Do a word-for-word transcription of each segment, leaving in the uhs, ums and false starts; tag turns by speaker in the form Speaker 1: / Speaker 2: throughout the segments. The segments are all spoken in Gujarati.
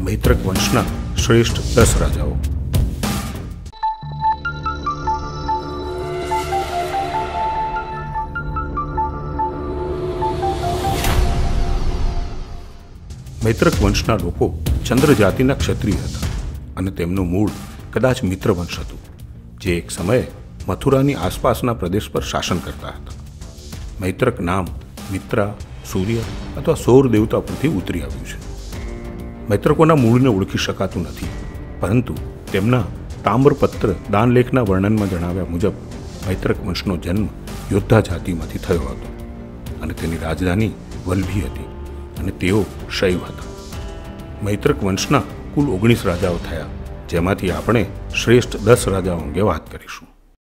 Speaker 1: મૈત્રક વંશના શ્રેષ્ઠ દસ રાજાઓ. મૈત્રક વંશના લોકો ચંદ્ર જાતિના ક્ષત્રિય હતા અને તેમનું મૂળ કદાચ મિત્ર વંશ હતું, જે એક સમયે મથુરાની આસપાસના પ્રદેશ પર શાસન કરતા હતા. મૈત્રક નામ મિત્રા, સૂર્ય અથવા સૌર દેવતા પરથી ઉતરી આવ્યું છે. મૈત્રકોના મૂળને ઓળખી શકાતું નથી, પરંતુ તેમના તામ્રપત્ર દાનલેખના વર્ણનમાં જણાવ્યા મુજબ મૈત્રક વંશનો જન્મ યોદ્ધા જાતિમાંથી થયો હતો અને તેની રાજધાની વલ્ભી હતી અને તેઓ શૈવ હતા. મૈત્રક વંશના કુલ ઓગણીસ રાજાઓ થયા, જેમાંથી આપણે શ્રેષ્ઠ દસ રાજાઓ અંગે વાત કરીશું.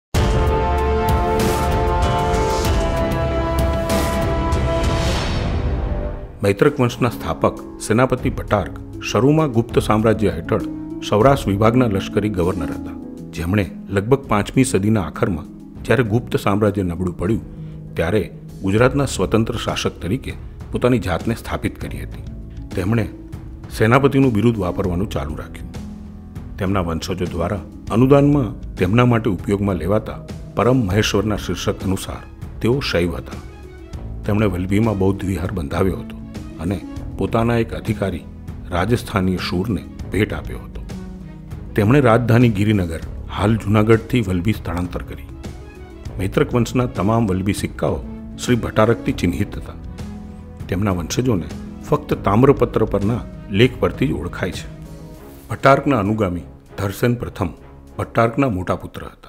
Speaker 1: મૈત્રક વંશના સ્થાપક સેનાપતિ ભટ્ટાર્ક શરૂમાં ગુપ્ત સામ્રાજ્ય હેઠળ સૌરાષ્ટ્ર વિભાગના લશ્કરી ગવર્નર હતા, જેમણે લગભગ પાંચમી સદીના આખરમાં જ્યારે ગુપ્ત સામ્રાજ્ય નબળું પડ્યું ત્યારે ગુજરાતના સ્વતંત્ર શાસક તરીકે પોતાની જાતને સ્થાપિત કરી હતી. તેમણે સેનાપતિનું બિરુદ વાપરવાનું ચાલુ રાખ્યું. તેમના વંશજો દ્વારા અનુદાનમાં તેમના માટે ઉપયોગમાં લેવાતા પરમ મહેશ્વરના શીર્ષક અનુસાર તેઓ શૈવ હતા. તેમણે વલ્ભીમાં બૌદ્ધ વિહાર બંધાવ્યો હતો અને પોતાના એક અધિકારી રાજસ્થાનીય શૂરને ભેટ આપ્યો હતો. તેમણે રાજધાની ગિરિનગર, હાલ જૂનાગઢથી વલ્ભી સ્થળાંતર કરી. મૈત્રક વંશના તમામ વલ્ભી સિક્કાઓ શ્રી ભટ્ટારકથી ચિહ્નિત હતા. તેમના વંશજોને ફક્ત તામ્રપત્ર પરના લેખ પરથી જ ઓળખાય છે. ભટ્ટાર્કના અનુગામી ધરસેન પ્રથમ ભટ્ટાર્કના મોટા પુત્ર હતા.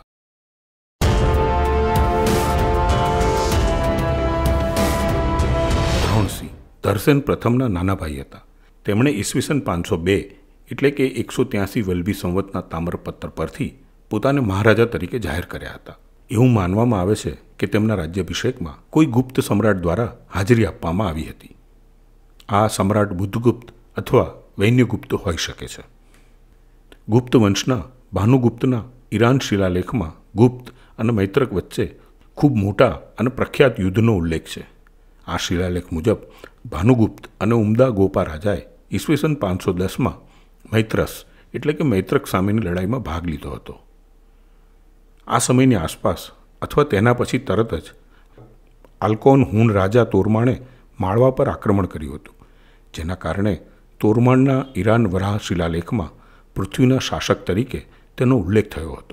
Speaker 1: ધ્રોણસિંહ ધરસેન પ્રથમના નાના ભાઈ હતા. તેમણે ઈસવીસન પાંચસો બે એટલે કે એકસો ત્યાસી વલ્ભી સંવતના તામ્રપત્ર પરથી પોતાને મહારાજા તરીકે જાહેર કર્યા હતા. એવું માનવામાં આવે છે કે તેમના રાજ્યાભિષેકમાં કોઈ ગુપ્ત સમ્રાટ દ્વારા હાજરી આપવામાં આવી હતી. આ સમ્રાટ બુદ્ધગુપ્ત અથવા વૈન્યગુપ્ત હોઈ શકે છે. ગુપ્ત વંશના ભાનુગુપ્તના ઈરાન શિલાલેખમાં ગુપ્ત અને મૈત્રક વચ્ચે ખૂબ મોટા અને પ્રખ્યાત યુદ્ધનો ઉલ્લેખ છે. આ શિલાલેખ મુજબ ભાનુગુપ્ત અને ઉમદા ગોપા રાજાએ ઈસવીસન પાંચસો દસમાં મૈત્રસ એટલે કે મૈત્રક સામેની લડાઈમાં ભાગ લીધો હતો. આ સમયની આસપાસ અથવા તેના પછી તરત જ આલ્કોન હુન રાજા તોરમાણે માળવા પર આક્રમણ કર્યું હતું, જેના કારણે તોરમાણના ઈરાન વરાહ શિલાલેખમાં પૃથ્વીના શાસક તરીકે તેનો ઉલ્લેખ થયો હતો.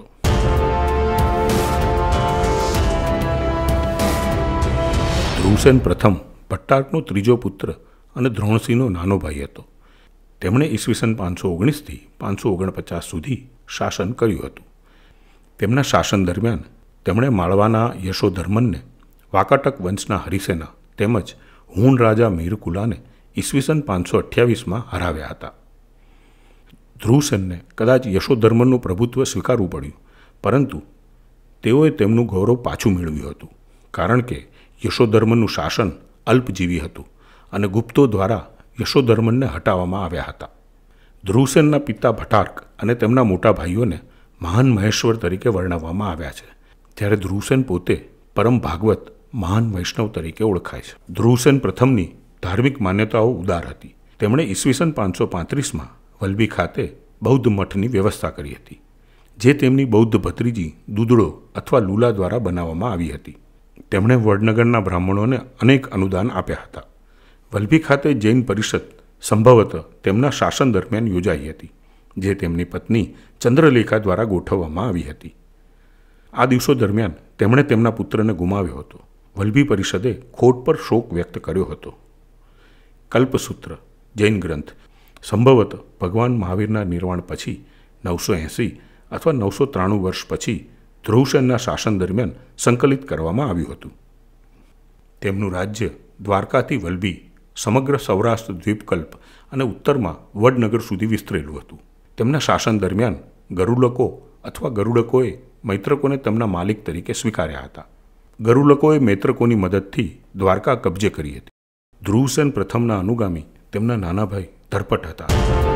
Speaker 1: ધ્રુવસેન પ્રથમ ભટ્ટાર્કનો ત્રીજો પુત્ર અને ધ્રોણસિંહનો નાનો ભાઈ હતો. તેમણે ઈસવીસન પાંચસો ઓગણીસથી પાંચસો ઓગણપચાસ સુધી શાસન કર્યું હતું. તેમના શાસન દરમિયાન તેમણે માળવાના યશોધર્મનને, વાકાટક વંશના હરિસેના તેમજ હુન રાજા મીરકુલાને ઈસવીસન પાંચસો અઠ્યાવીસમાં હરાવ્યા હતા. ધ્રુવસેનને કદાચ યશોધર્મનનું પ્રભુત્વ સ્વીકારવું પડ્યું, પરંતુ તેઓએ તેમનું ગૌરવ પાછું મેળવ્યું હતું, કારણ કે યશોધર્મનનું શાસન અલ્પજીવી હતું અને ગુપ્તો દ્વારા યશોધર્મનને હટાવવામાં આવ્યા હતા. ધ્રુવસેનના પિતા ભટ્ટાર્ક અને તેમના મોટા ભાઈઓને મહાન મહેશ્વર તરીકે વર્ણવવામાં આવ્યા છે, જ્યારે ધ્રુવસેન પોતે પરમ ભાગવત મહાન વૈષ્ણવ તરીકે ઓળખાય છે. ધ્રુવસેન પ્રથમની ધાર્મિક માન્યતાઓ ઉદાર હતી. તેમણે ઈસવીસન પાંચસો પાંત્રીસમાં વલ્ભી ખાતે બૌદ્ધ મઠની વ્યવસ્થા કરી હતી, જે તેમની બૌદ્ધ ભત્રીજી દુદડો અથવા લુલા દ્વારા બનાવવામાં આવી હતી. તેમણે વડનગરના બ્રાહ્મણોને અનેક અનુદાન આપ્યા હતા. વલ્ભી ખાતે જૈન પરિષદ સંભવતઃ તેમના શાસન દરમિયાન યોજાઈ હતી, જે તેમની પત્ની ચંદ્રલેખા દ્વારા ગોઠવવામાં આવી હતી. આ દિવસો દરમિયાન તેમણે તેમના પુત્રને ગુમાવ્યો હતો. વલ્ભી પરિષદે ખોટ પર શોક વ્યક્ત કર્યો હતો. કલ્પસૂત્ર જૈન ગ્રંથ સંભવતઃ ભગવાન મહાવીરના નિર્વાણ પછી નવસો એંસી અથવા નવસો ત્રાણું વર્ષ પછી ધ્રુવસેનના શાસન દરમિયાન સંકલિત કરવામાં આવ્યું હતું. તેમનું રાજ્ય દ્વારકાથી વલ્ભી, સમગ્ર સૌરાષ્ટ્ર દ્વીપકલ્પ અને ઉત્તરમાં વડનગર સુધી વિસ્તરેલું હતું. તેમના શાસન દરમિયાન ગરુડકો અથવા ગરુડકોએ મૈત્રકોને તેમના માલિક તરીકે સ્વીકાર્યા હતા. ગરુડકોએ મૈત્રકોની મદદથી દ્વારકા કબજે કરી હતી. ધ્રુવસેન પ્રથમના અનુગામી તેમના નાના ભાઈ ધરપટ હતા.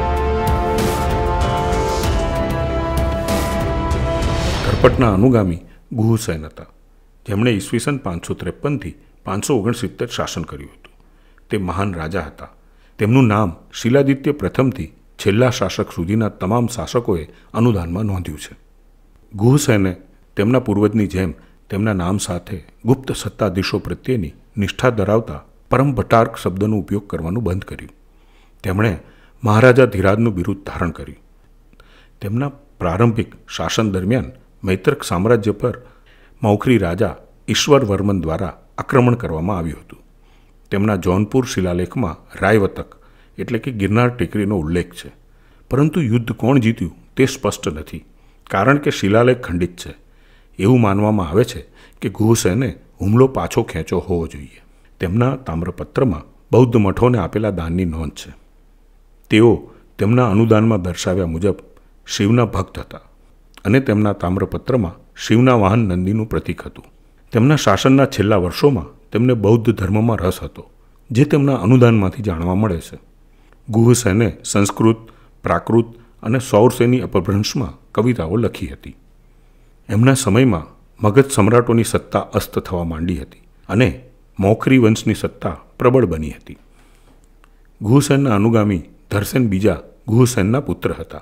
Speaker 1: ધરપટના અનુગામી ગુહસેન હતા, જેમણે ઈસવીસન પાંચસો ત્રેપનથી પાંચસો ઓગણસિત્તેર શાસન કર્યું હતું. તે મહાન રાજા હતા. તેમનું નામ શિલાદિત્ય પ્રથમથી છેલ્લા શાસક સુધીના તમામ શાસકોએ અનુદાનમાં નોંધ્યું છે. ગુહસેને તેમના પૂર્વજની જેમ તેમના નામ સાથે ગુપ્ત સત્તાધીશો પ્રત્યેની નિષ્ઠા ધરાવતા પરમ ભટ્ટાર્ક શબ્દનો ઉપયોગ કરવાનું બંધ કર્યું. તેમણે મહારાજા ધીરાજનું બિરુદ ધારણ કર્યું. તેમના પ્રારંભિક શાસન દરમિયાન મૈત્રક સામ્રાજ્ય પર મૌખરી રાજા ઈશ્વરવર્મન દ્વારા આક્રમણ કરવામાં આવ્યું હતું. તેમના જૌનપુર શિલાલેખમાં રાયવતક એટલે કે ગિરનાર ટેકરીનો ઉલ્લેખ છે, પરંતુ યુદ્ધ કોણ જીત્યું તે સ્પષ્ટ નથી, કારણ કે શિલાલેખ ખંડિત છે. એવું માનવામાં આવે છે કે ગુહસેને હુમલો પાછો ખેંચો હોવો જોઈએ. તેમના તામ્રપત્રમાં બૌદ્ધ મઠોને આપેલા દાનની નોંધ છે. તેઓ તેમના અનુદાનમાં દર્શાવ્યા મુજબ શિવના ભક્ત હતા અને તેમના તામ્રપત્રમાં શિવના વાહન નંદીનું પ્રતીક હતું. તેમના શાસનના છેલ્લા વર્ષોમાં તેમને બૌદ્ધ ધર્મમાં રસ હતો, જે તેમના અનુદાનમાંથી જાણવા મળે છે. ગુહસેને સંસ્કૃત, પ્રાકૃત અને સૌરસેની અપભ્રંશમાં કવિતાઓ લખી હતી. એમના સમયમાં મગધ સમ્રાટોની સત્તા અસ્ત થવા માંડી હતી અને મૌખરી વંશની સત્તા પ્રબળ બની હતી. ગુહસેનના અનુગામી ધરસેન બીજા ગુહસેનના પુત્ર હતા.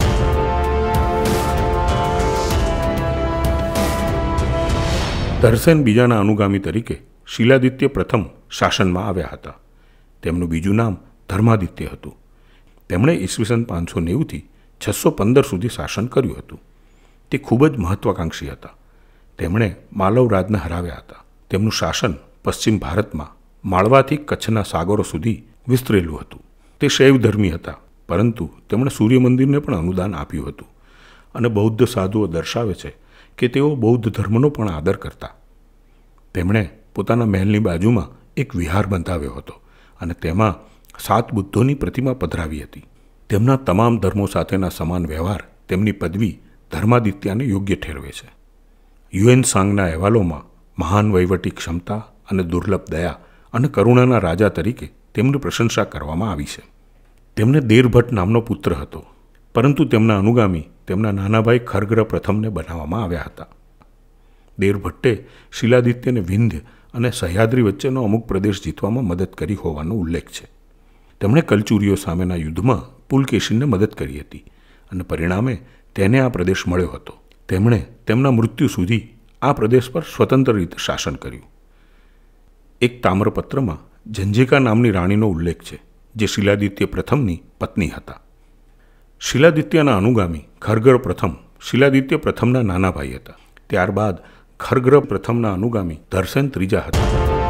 Speaker 1: ધરસેન બીજાના અનુગામી તરીકે શિલાદિત્ય પ્રથમ શાસનમાં આવ્યા હતા. તેમનું બીજું નામ ધર્માદિત્ય હતું. તેમણે ઈસવીસન પાંચસો નેવુંથી છસો પંદર સુધી શાસન કર્યું હતું. તે ખૂબ જ મહત્વાકાંક્ષી હતા. તેમણે માલવ રાજને હરાવ્યા હતા. તેમનું શાસન પશ્ચિમ ભારતમાં માળવાથી કચ્છના સાગરો સુધી વિસ્તરેલું હતું. તે શૈવ ધર્મી હતા, પરંતુ તેમણે સૂર્ય મંદિરને પણ અનુદાન આપ્યું હતું અને બૌદ્ધ સાધુઓ દર્શાવે છે કે તેઓ બૌદ્ધ ધર્મનો પણ આદર કરતા. તેમણે પોતાના મહેલની બાજુમાં એક વિહાર બંધાવ્યો હતો અને તેમાં સાત બુદ્ધોની પ્રતિમા પધરાવી હતી. તેમના તમામ ધર્મો સાથેના સમાન વ્યવહાર તેમની પદવી ધર્માદિત્યને યોગ્ય ઠેરવે છે. યુએન સાંગના અહેવાલોમાં મહાન વહીવટી ક્ષમતા અને દુર્લભ દયા અને કરુણાના રાજા તરીકે તેમની પ્રશંસા કરવામાં આવી છે. તેમને દેરભટ્ટ નામનો પુત્ર હતો, પરંતુ તેમના અનુગામી તેમના નાના ભાઈ ખરગ્ર પ્રથમને બનાવવામાં આવ્યા હતા. દેરભટ્ટે શિલાદિત્યને વિંધ્ય અને સહ્યાદ્રી વચ્ચેનો અમુક પ્રદેશ જીતવામાં મદદ કરી હોવાનો ઉલ્લેખ છે. તેમણે કલચુરીઓ સામેના યુદ્ધમાં પુલકેશીનને મદદ કરી હતી અને પરિણામે તેને આ પ્રદેશ મળ્યો હતો. તેમણે તેમના મૃત્યુ સુધી આ પ્રદેશ પર સ્વતંત્ર રીતે શાસન કર્યું. એક તામ્રપત્રમાં ઝંઝિકા નામની રાણીનો ઉલ્લેખ છે, જે શિલાદિત્ય પ્રથમની પત્ની હતા. શિલાદિત્યના અનુગામી ખરગ્ર પ્રથમ શિલાદિત્ય પ્રથમના નાના ભાઈ હતા. ત્યારબાદ ખરગ્ર પ્રથમના અનુગામી ધરસેન ત્રીજા હતા.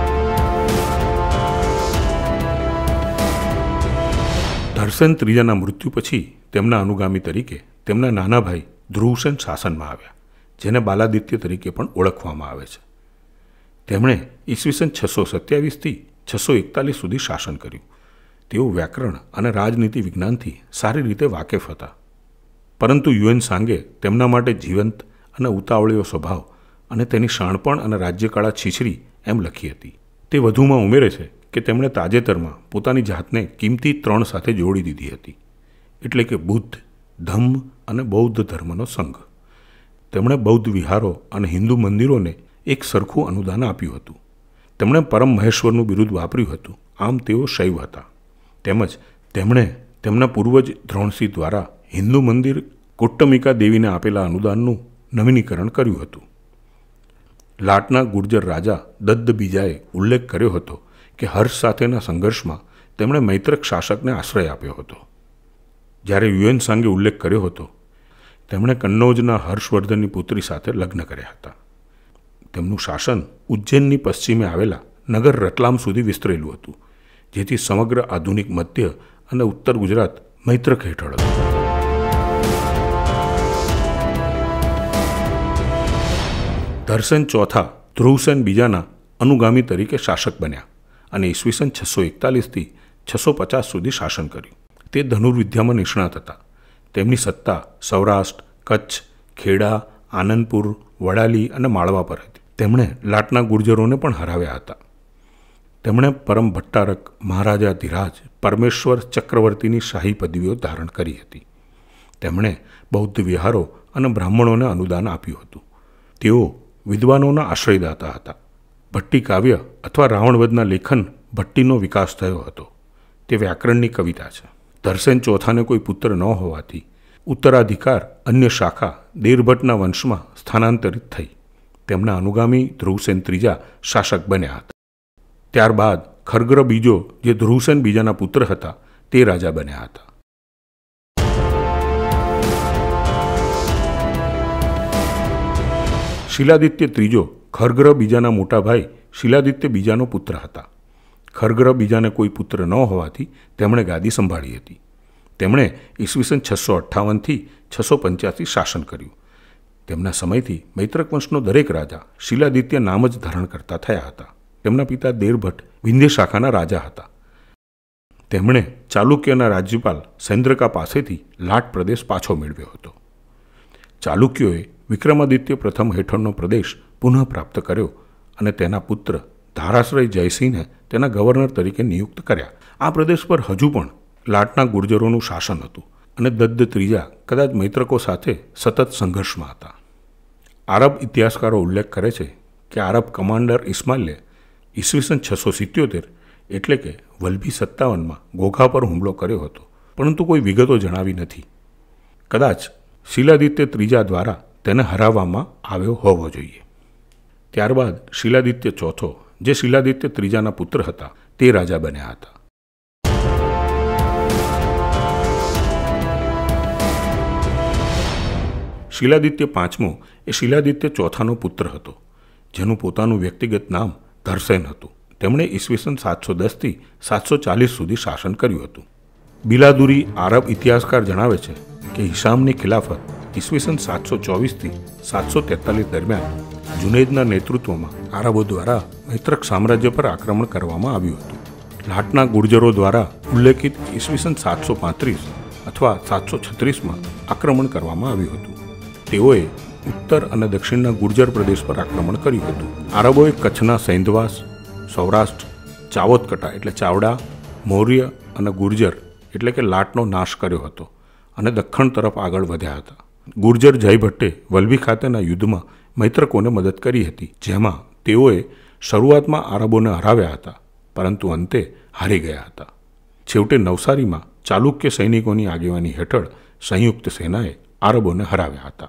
Speaker 1: ધરસેન ત્રીજાના મૃત્યુ પછી તેમના અનુગામી તરીકે તેમના નાના ભાઈ ધ્રુવસેન શાસનમાં આવ્યા, જેને બાલાદિત્ય તરીકે પણ ઓળખવામાં આવે છે. તેમણે ઈસવીસન છસો સત્યાવીસથી છસો એકતાલીસ સુધી શાસન કર્યું. તેઓ વ્યાકરણ અને રાજનીતિ વિજ્ઞાનથી સારી રીતે વાકેફ હતા, પરંતુ યુએન સાંગે તેમના માટે જીવંત અને ઉતાવળીઓ સ્વભાવ અને તેની શાણપણ અને રાજ્યકળા છીછરી એમ લખી હતી. તે વધુમાં ઉમેરે છે કે તેમણે તાજેતરમાં પોતાની જાતને કિંમતી ત્રણ સાથે જોડી દીધી હતી, એટલે કે બુદ્ધ, ધમ્મ અને બૌદ્ધ ધર્મનો સંઘ. તેમણે બૌદ્ધ વિહારો અને હિન્દુ મંદિરોને એક સરખું અનુદાન આપ્યું હતું. તેમણે પરમ મહેશ્વરનું બિરુદ વાપર્યું હતું, આમ તેઓ શૈવ હતા. તેમજ તેમણે તેમના પૂર્વજ દ્રોણસિંહ દ્વારા હિન્દુ મંદિર કોટ્ટમિકા દેવીને આપેલા અનુદાનનું નવીનીકરણ કર્યું હતું. લાટના ગુર્જર રાજા દદ્દ બીજાએ ઉલ્લેખ કર્યો હતો કે હર્ષ સાથેના સંઘર્ષમાં તેમણે મૈત્રક શાસકને આશ્રય આપ્યો હતો. જ્યારે યુએન સાંગે ઉલ્લેખ કર્યો હતો, તેમણે કન્નૌજના હર્ષવર્ધનની પુત્રી સાથે લગ્ન કર્યા હતા. તેમનું શાસન ઉજ્જૈનની પશ્ચિમે આવેલા નગર રતલામ સુધી વિસ્તરેલું હતું, જેથી સમગ્ર આધુનિક મધ્ય અને ઉત્તર ગુજરાત મૈત્રક હેઠળ હતું. ધરસેન ચોથા ધ્રુવસેન બીજાના અનુગામી તરીકે શાસક બન્યા અને ઈસવીસન છસો એકતાલીસથી છસો પચાસ સુધી શાસન કર્યું. તે ધનુર્વિદ્યામાં નિષ્ણાત હતા. તેમની સત્તા સૌરાષ્ટ્ર, કચ્છ, ખેડા, આનંદપુર, વડાલી અને માળવા પર હતી. તેમણે લાટના ગુર્જરોને પણ હરાવ્યા હતા. તેમણે પરમ ભટ્ટારક, મહારાજા ધીરાજ, પરમેશ્વર ચક્રવર્તીની શાહી પદવીઓ ધારણ કરી હતી. તેમણે બૌદ્ધ વિહારો અને બ્રાહ્મણોને અનુદાન આપ્યું હતું. તેઓ વિદ્વાનોના આશ્રયદાતા હતા. ભટ્ટી કાવ્ય અથવા રાવણવધના લેખન ભટ્ટીનો વિકાસ થયો હતો. તે વ્યાકરણની કવિતા છે. ધરસેન ચોથાને કોઈ પુત્ર ન હોવાથી ઉત્તરાધિકાર અન્ય શાખા દેરભટ્ટના વંશમાં સ્થાનાંતરિત થઈ. તેમના અનુગામી ધ્રુવસેન ત્રીજા શાસક બન્યા હતા. ત્યારબાદ ખરગ્ર બીજો, જે ધ્રુવસેન બીજાના પુત્ર હતા, તે રાજા બન્યા હતા. શિલાદિત્ય ત્રીજો ખરગ્ર બીજાના મોટા ભાઈ શિલાદિત્ય બીજાનો પુત્ર હતા. ખરગ્ર બીજાને કોઈ પુત્ર ન હોવાથી તેમણે ગાદી સંભાળી હતી. તેમણે ઈસવીસન છસો અઠ્ઠાવનથી છસો પંચ્યાસી શાસન કર્યું. તેમના સમયથી મૈત્રક વંશનો દરેક રાજા શિલાદિત્ય નામ જ ધારણ કરતા થયા હતા. તેમના પિતા દેરભટ્ટ વિંધ્ય શાખાના રાજા હતા. તેમણે ચાલુક્યના રાજ્યપાલ સૈન્દ્રકા પાસેથી લાટ પ્રદેશ પાછો મેળવ્યો હતો. ચાલુક્યોએ વિક્રમાદિત્ય પ્રથમ હેઠળનો પ્રદેશ પુનઃ પ્રાપ્ત કર્યો અને તેના પુત્ર ધારાશ્રય જયસિંહને તેના ગવર્નર તરીકે નિયુક્ત કર્યા. આ પ્રદેશ પર હજુ પણ લાટના ગુર્જરોનું શાસન હતું અને દદ્દ ત્રીજા કદાચ મૈત્રકો સાથે સતત સંઘર્ષમાં હતા. આરબ ઇતિહાસકારો ઉલ્લેખ કરે છે કે આરબ કમાન્ડર ઇસ્માઇલે ઈસવીસન છસો સિત્યોતેર એટલે કે વલભી સત્તાવનમાં ઘોઘા પર હુમલો કર્યો હતો, પરંતુ કોઈ વિગતો જણાવી નથી. કદાચ શિલાદિત્ય ત્રીજા દ્વારા તેને હરાવવામાં આવ્યો હોવો જોઈએ. ત્યારબાદ શિલાદિત્ય ચોથો, જે શિલાદિત્ય ત્રીજાના પુત્ર હતા, તે રાજા બન્યા હતા. શિલાદિત્ય પાંચમો એ શિલાદિત્ય ચોથાનો પુત્ર હતો, જેનું પોતાનું વ્યક્તિગત નામ ધરસેન હતું. તેમણે ઈસવીસન સાતસો દસથી સાતસો ચાલીસ સુધી શાસન કર્યું હતું. બિલાદુરી આરબ ઇતિહાસકાર જણાવે છે કે હિશામની ખિલાફત ઈસવીસન સાતસો ચોવીસથી સાતસો તેતાલીસ દરમિયાન જુનૈદના નેતૃત્વમાં આરબો દ્વારા મૈત્રક સામ્રાજ્ય પર આક્રમણ કરવામાં આવ્યું હતું. લાટના ગુર્જરો દ્વારા ઉલ્લેખિત ઈસવીસન સાતસો પાંત્રીસ અથવા સાતસો છત્રીસમાં આક્રમણ કરવામાં આવ્યું હતું. તેઓએ ઉત્તર અને દક્ષિણના ગુર્જર પ્રદેશ પર આક્રમણ કર્યું હતું. આરબોએ કચ્છના સૈંધવાસ, સૌરાષ્ટ્ર, ચાવોતકટા એટલે ચાવડા, મૌર્ય અને ગુર્જર એટલે કે લાટનો નાશ કર્યો હતો અને દક્ષિણ તરફ આગળ વધ્યા હતા. ગુર્જર જયભટ્ટે વલભી ખાતેના યુદ્ધમાં મૈત્રકોને મદદ કરી હતી, જેમાં તેઓએ શરૂઆતમાં આરબોને હરાવ્યા હતા, પરંતુ અંતે હારી ગયા હતા. છેવટે નવસારીમાં ચાલુક્ય સૈનિકોની આગેવાની હેઠળ સંયુક્ત સેનાએ આરબોને હરાવ્યા હતા.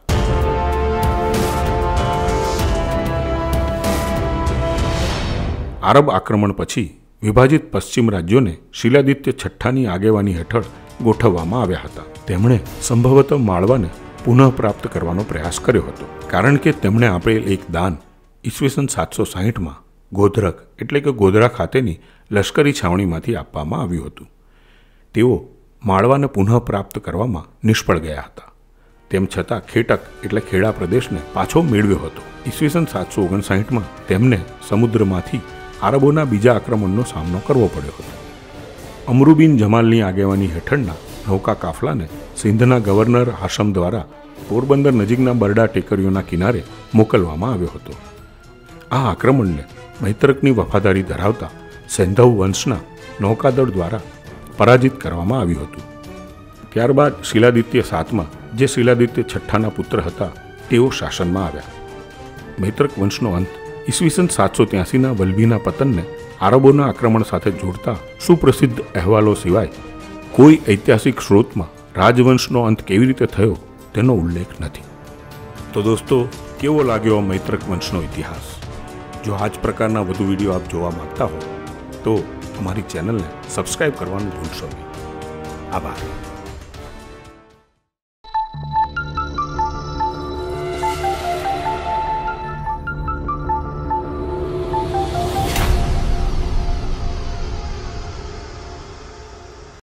Speaker 1: આરબ આક્રમણ પછી વિભાજિત પશ્ચિમ રાજ્યોને શિલાદિત્ય છઠ્ઠાની આગેવાની હેઠળ ગોઠવવામાં આવ્યા હતા. તેમણે સંભવતઃ માળવાને પુનઃ પ્રાપ્ત કરવાનો પ્રયાસ કર્યો હતો, કારણ કે તેમણે આપેલ એક દાન ઈસવીસન સાતસો સાહીઠમાં ગોધરક એટલે કે ગોધરા ખાતેની લશ્કરી છાવણીમાંથી આપવામાં આવ્યું હતું. તેઓ માળવાને પુનઃ પ્રાપ્ત કરવામાં નિષ્ફળ ગયા હતા. તેમ છતાં ખેટક એટલે ખેડા પ્રદેશને પાછો મેળવ્યો હતો. ઈસવીસન સાતસો ઓગણસાઠમાં તેમને સમુદ્રમાંથી આરબોના બીજા આક્રમણનો સામનો કરવો પડ્યો હતો. અમરુબિન જમાલની આગેવાની હેઠળના નૌકા કાફલાને સિંધના ગવર્નર હાશમ દ્વારા પોરબંદર નજીકના બરડા ટેકરીઓના કિનારે મોકલવામાં આવ્યો હતો. આ આક્રમણને મૈત્રકની વફાદારી ધરાવતા સૈંધવ વંશના નૌકાદળ દ્વારા પરાજિત કરવામાં આવ્યું હતું. ત્યારબાદ શિલાદિત્ય સાતમા, જે શિલાદિત્ય છઠ્ઠાના પુત્ર હતા, તેઓ શાસનમાં આવ્યા. મૈત્રક વંશનો અંત ઈસવીસન સાતસો ત્યાસીના વલભીના પતનને આરબોના આક્રમણ સાથે જોડતા સુપ્રસિદ્ધ અહેવાલો સિવાય કોઈ ઐતિહાસિક સ્ત્રોતમાં રાજવંશનો અંત કેવી રીતે થયો તેનો ઉલ્લેખ નથી. તો દોસ્તો, કેવો લાગ્યો મૈત્રક વંશનો ઇતિહાસ? જો આ જ પ્રકારના વધુ વિડીયો આપ જોવા માંગતા હો તો અમારી ચેનલને સબસ્ક્રાઈબ કરવાનું ભૂલશો નહીં. આભાર.